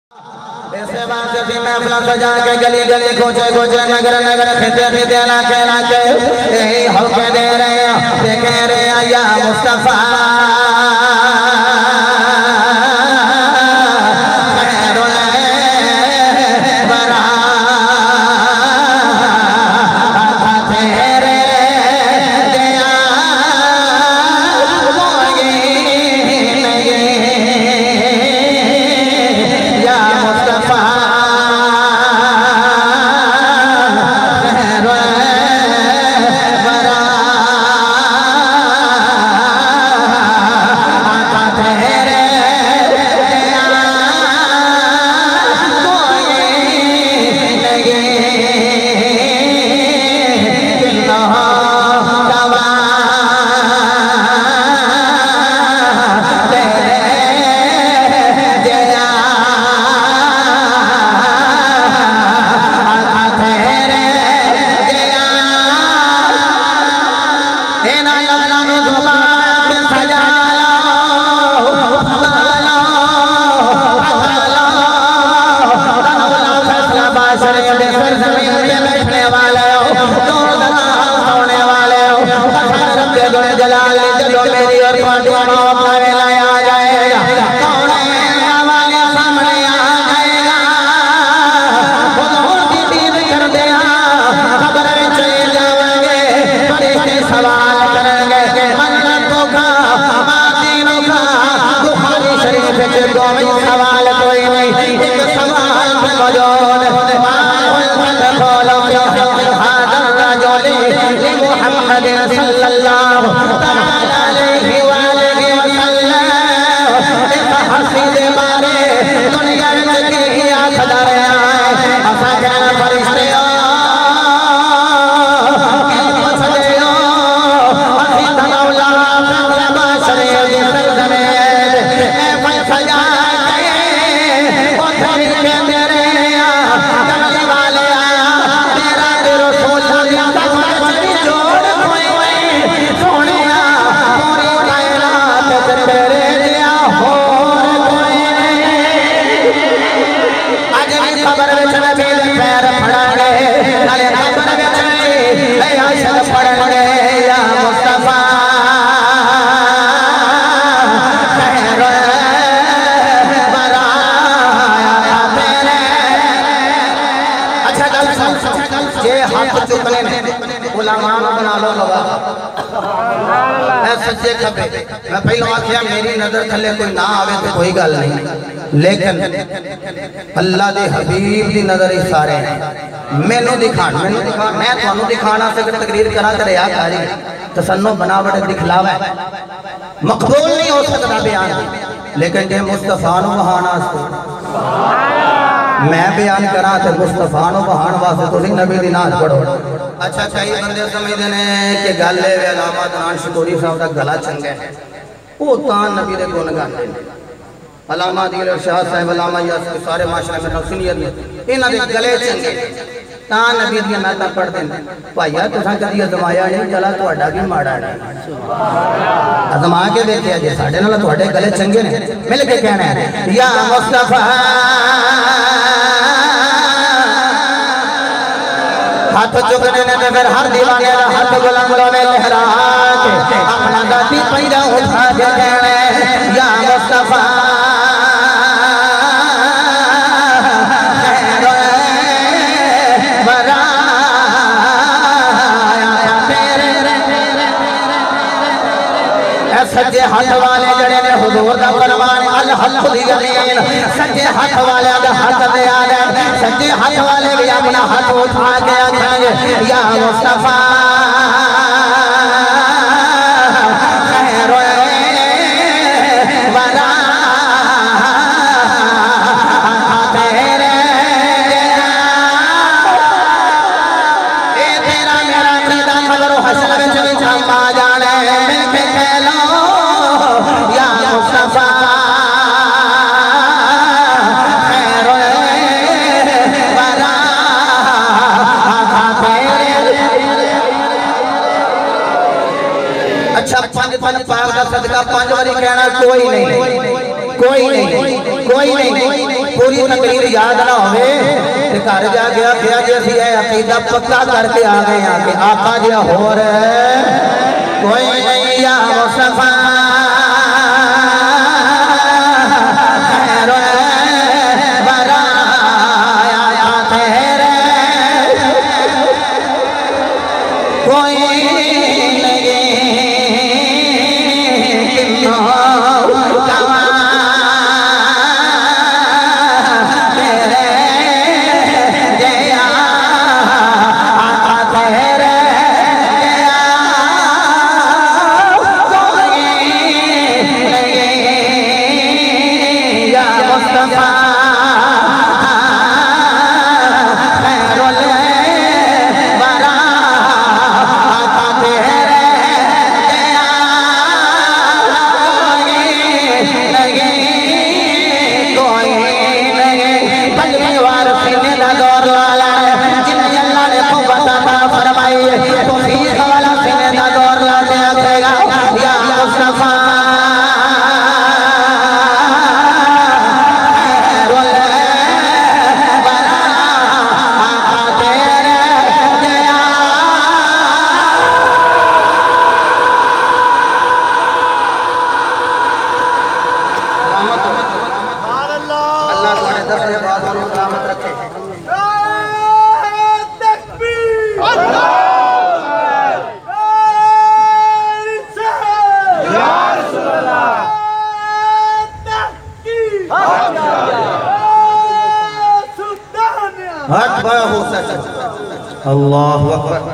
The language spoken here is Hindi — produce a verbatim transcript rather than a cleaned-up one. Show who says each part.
Speaker 1: ऐसे बात से महफिल सजा के गली गली कोचे कोचे नगर नगर खिते खिते इलाके इलाके यही हल्के दे रहे हैं कह रहे हैं या मुस्तफा मैं पहले आखिया मेरी नजर थले कोई ना आवे तो कोई गल नहीं, लेकिन अल्लाह दे हबीब दी नजर ही सारे हैं। मैनू दिखाण मैनू दिखाण मैं थानू दिखाना से तकरीर करा ते रिया कारी तसन्नो बनावट दिखलावा मकबूल नहीं हो सकता बयान, लेकिन जे मुस्तफा नु बहाना मैं बयान करा तो मुस्तफा नु बहान वास्ते तुसीं नबी दी नात पढ़ो। अच्छा कई बंदे समझते हैं कि गल है अलामा शकोरी साहब का गला चंगा है, वो तां नबी दे गुण गाते हैं। अलामा दिल शाह साहब अलामा यास सारे माशरे में नफसियत इन्हां दे गले चंगे तां नबी दी नातां पढ़दे ने। भाईया तुसां कदी अजमाया नहीं, गला तुहाडा भी माड़ा नहीं, अजमा के देखिया जे साडे नाल तुहाडे गले चंगे ने। मिल के कहना है या मुस्तफा हाथ चुकने ने फिर हर दीवाने का हाथ बुलंदों में लहरा के अपना दाती पैदा उठा के कहने या मुस्तफा सज्जे हाथ वाले जड़े ने हुजूर दा फरमान अल हक दी गलीन सज्जे हाथ वाले दा हाथ दे आले सज्जे हाथ वाले भी अपना हाथ उठा के आखेंगे या मुस्तफा खैर वरा आका तेरे ए तेरा मेरा कीदा खबर हसन विच विच आ जाने मैं कह लो या मुस्तफा खैर वरा आका तेरे। अच्छा पंज पंज पाक का सदका पांच बारी कहना कोई नहीं कोई नहीं कोई नहीं पूरी तकरीर याद ना होवे ते घर जा गया क्या जे असि ए अकीदा पक्का करके आ गए हैं कि आका जी होर कोई नहीं या मुस्तफा खैर वरा आका तेरे कोई अल्लाहु अकबर।